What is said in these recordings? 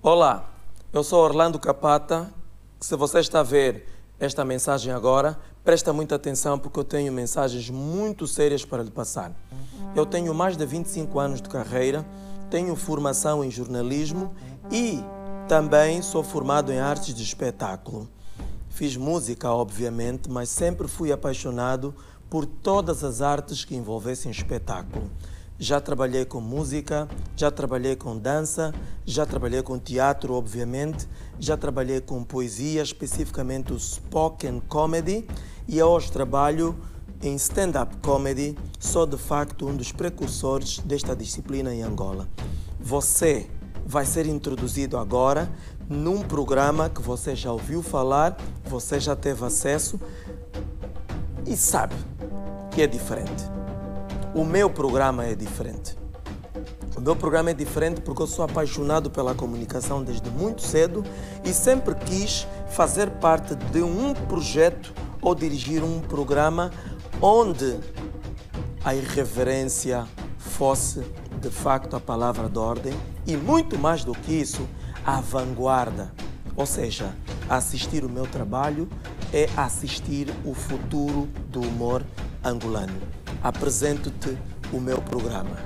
Olá, eu sou Orlando Capata. Se você está a ver esta mensagem agora, presta muita atenção porque eu tenho mensagens muito sérias para lhe passar. Eu tenho mais de 25 anos de carreira, tenho formação em jornalismo e também sou formado em artes de espetáculo. Fiz música, obviamente, mas sempre fui apaixonado por todas as artes que envolvessem espetáculo. Já trabalhei com música, já trabalhei com dança, já trabalhei com teatro, obviamente, já trabalhei com poesia, especificamente o spoken comedy, e hoje trabalho em stand-up comedy. Sou de facto um dos precursores desta disciplina em Angola. Você vai ser introduzido agora num programa que você já ouviu falar, você já teve acesso e sabe que é diferente. O meu programa é diferente. O meu programa é diferente porque eu sou apaixonado pela comunicação desde muito cedo e sempre quis fazer parte de um projeto ou dirigir um programa onde a irreverência fosse de facto a palavra de ordem e muito mais do que isso, a vanguarda. Ou seja, assistir o meu trabalho é assistir o futuro do humor angolano. Apresento-te o meu programa.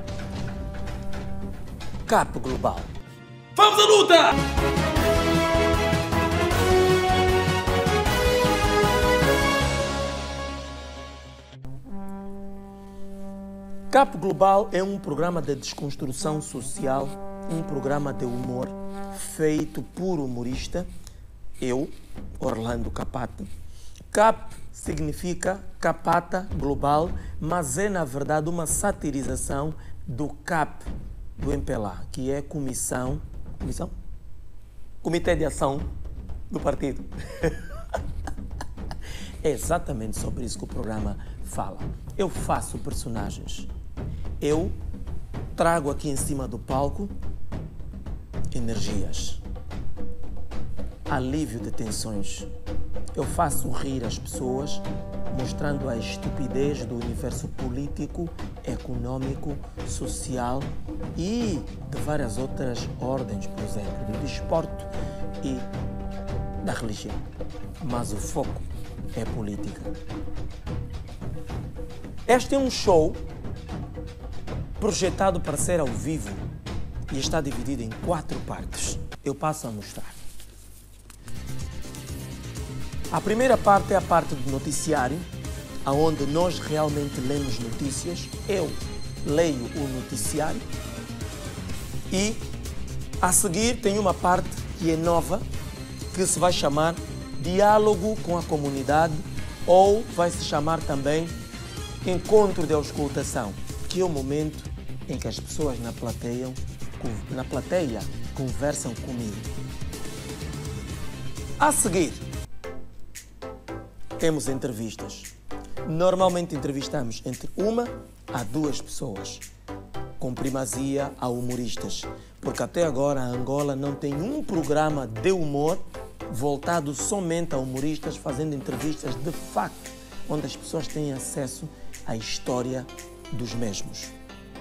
Cap Global. Vamos à luta! Cap Global é um programa de desconstrução social, um programa de humor feito por humorista, eu, Orlando Capata. Cap significa capata global, mas é na verdade uma satirização do CAP do MPLA, que é Comitê de Ação do Partido. É exatamente sobre isso que o programa fala. Eu faço personagens. Eu trago aqui em cima do palco energias, alívio de tensões. Eu faço rir as pessoas, mostrando a estupidez do universo político, econômico, social e de várias outras ordens, por exemplo, do desporto e da religião. Mas o foco é política. Este é um show projetado para ser ao vivo e está dividido em 4 partes. Eu passo a mostrar. A primeira parte é a parte do noticiário, onde nós realmente lemos notícias. Eu leio o noticiário e a seguir tem uma parte que é nova, que se vai chamar Diálogo com a Comunidade ou vai se chamar também Encontro de Auscultação, que é o momento em que as pessoas na plateia conversam comigo. A seguir, temos entrevistas. Normalmente entrevistamos entre 1 a 2 pessoas, com primazia a humoristas, porque até agora a Angola não tem um programa de humor voltado somente a humoristas, fazendo entrevistas de facto, onde as pessoas têm acesso à história dos mesmos.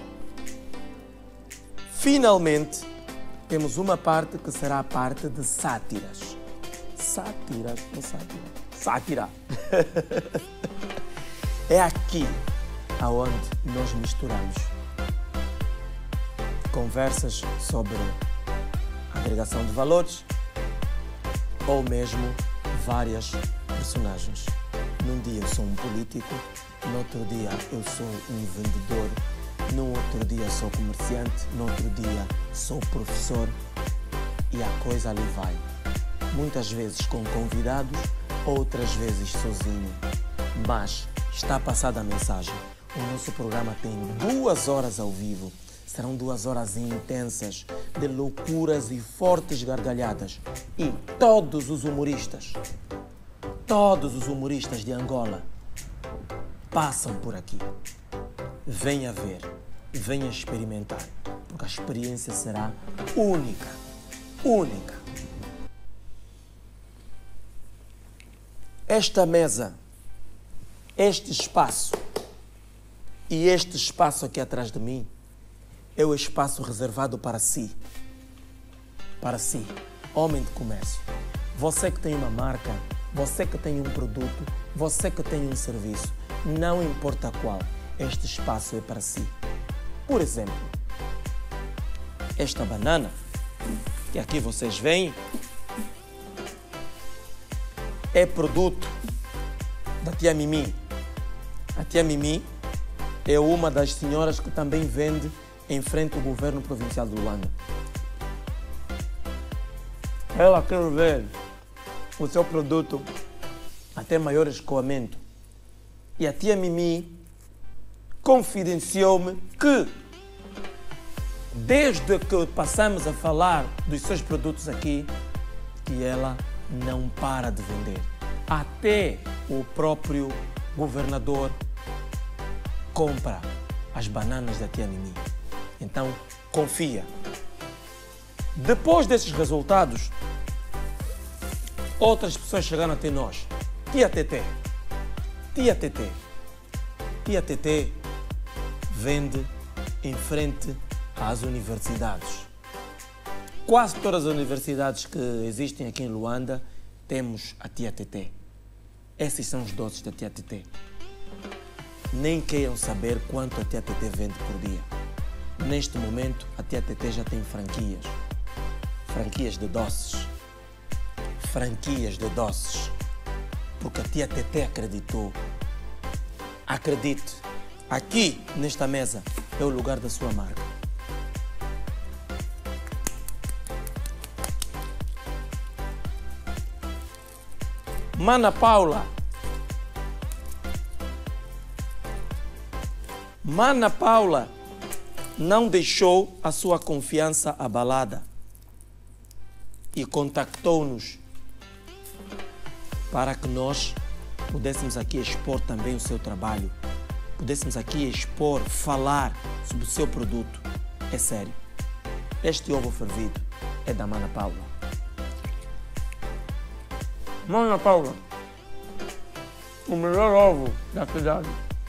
Finalmente, temos uma parte que será a parte de sátiras. Sátiras ou sátira? Sátira. É aqui aonde nós misturamos conversas sobre agregação de valores ou mesmo várias personagens. Num dia eu sou um político, no outro dia eu sou um vendedor, no outro dia sou comerciante, no outro dia sou professor e a coisa ali vai. Muitas vezes com convidados, outras vezes sozinho. Mas está passada a mensagem. O nosso programa tem 2 horas ao vivo. Serão 2 horas intensas de loucuras e fortes gargalhadas. E todos os humoristas de Angola passam por aqui. Venha ver, venha experimentar, porque a experiência será única, única. Esta mesa, este espaço e este espaço aqui atrás de mim é o espaço reservado para si. para si, homem de comércio. Você que tem uma marca, você que tem um produto, você que tem um serviço, não importa qual, este espaço é para si. Por exemplo, esta banana, que aqui vocês veem, é produto da tia Mimi. A tia Mimi é uma das senhoras que também vende em frente ao governo provincial de Luanda. Ela quer ver o seu produto até maior escoamento. E a tia Mimi confidenciou-me que, desde que passamos a falar dos seus produtos aqui, que ela não para de vender. Até o próprio governador compra as bananas da tia Mimi. Então, confia. Depois desses resultados, outras pessoas chegaram até nós. Tia TT. Tia TT. Tia TT vende em frente às universidades. Quase todas as universidades que existem aqui em Luanda temos a tia TT. Esses são os doces da tia TT. Nem queiram saber quanto a tia TT vende por dia. Neste momento, a tia TT já tem franquias. Franquias de doces. Franquias de doces. Porque a tia TT acreditou. Acredite, aqui nesta mesa é o lugar da sua marca. Mana Paula. Mana Paula não deixou a sua confiança abalada e contactou-nos para que nós pudéssemos aqui expor também o seu trabalho, pudéssemos aqui expor, falar sobre o seu produto. É sério. Este ovo fervido é da Mana Paula. Mana Paula, o melhor ovo da cidade.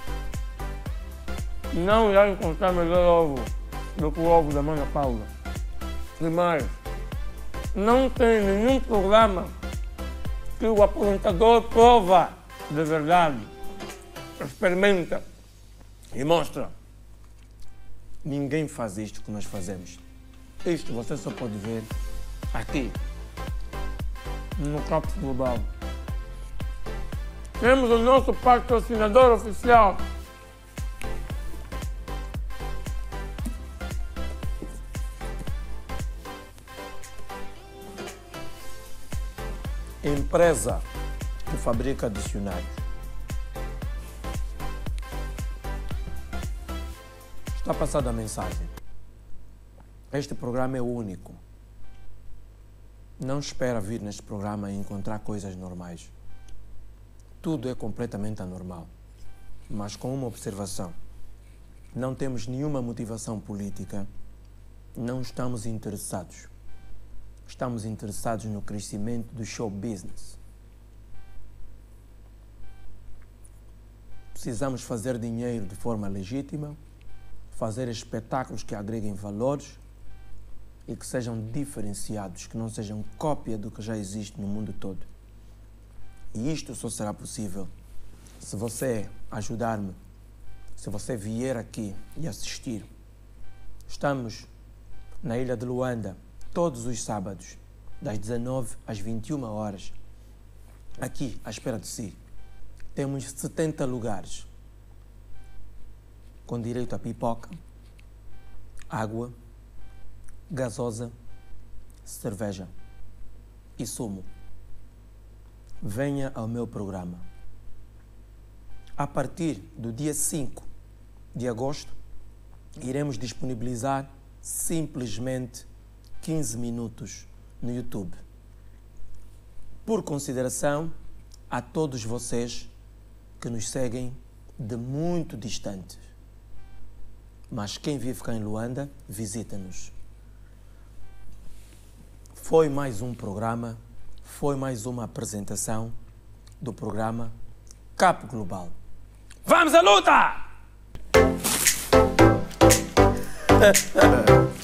Não irá encontrar melhor ovo do que o ovo da Mana Paula. E mais, não tem nenhum programa que o apresentador prova de verdade, experimenta e mostra. Ninguém faz isto que nós fazemos. Isto você só pode ver aqui, no Campus Global. Temos o nosso patrocinador oficial. Empresa que fabrica dicionários. Está passada a mensagem. Este programa é único. Não espera vir neste programa e encontrar coisas normais. Tudo é completamente anormal. Mas com uma observação. Não temos nenhuma motivação política. Não estamos interessados. Estamos interessados no crescimento do show business. Precisamos fazer dinheiro de forma legítima, fazer espetáculos que agreguem valores e que sejam diferenciados, que não sejam cópia do que já existe no mundo todo. E isto só será possível se você ajudar-me, se você vier aqui e assistir. Estamos na ilha de Luanda todos os sábados, das 19 às 21 horas, aqui à espera de si. Temos 70 lugares, com direito a pipoca, água, gasosa, cerveja e sumo. Venha ao meu programa. A partir do dia 5 de agosto, iremos disponibilizar simplesmente 15 minutos no YouTube. Por consideração a todos vocês que nos seguem de muito distante. Mas quem vive cá em Luanda, visita-nos. Foi mais um programa, foi mais uma apresentação do programa Cap Global. Vamos à luta!